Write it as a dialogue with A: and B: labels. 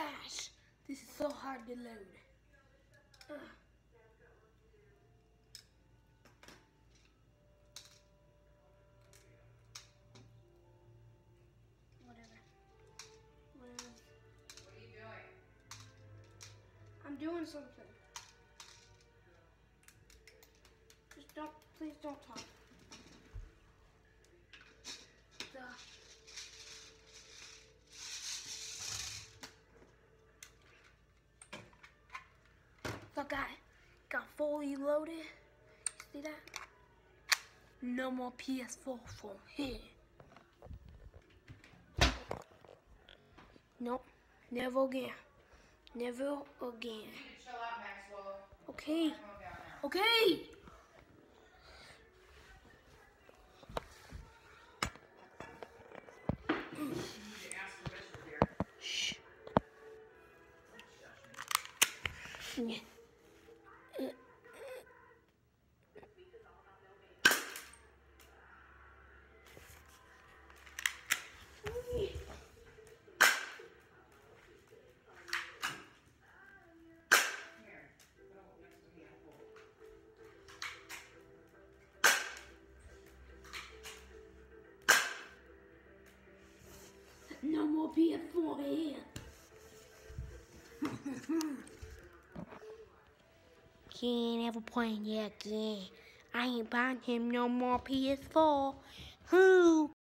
A: gosh, this is so hard to load. Whatever.
B: What are you doing?
A: I'm doing something. Just don't, please don't talk. Look, I got fully loaded. See that? No more PS4 from here. Nope, never again. Never again.
B: You need to chill out, Maxwell.
A: Okay.
B: Calm down now.
A: Okay.
B: You need to ask permission here.
A: Shh. Yeah. No more PS4 here. He ain't ever playing yet again. I ain't buying him no more PS4. Who?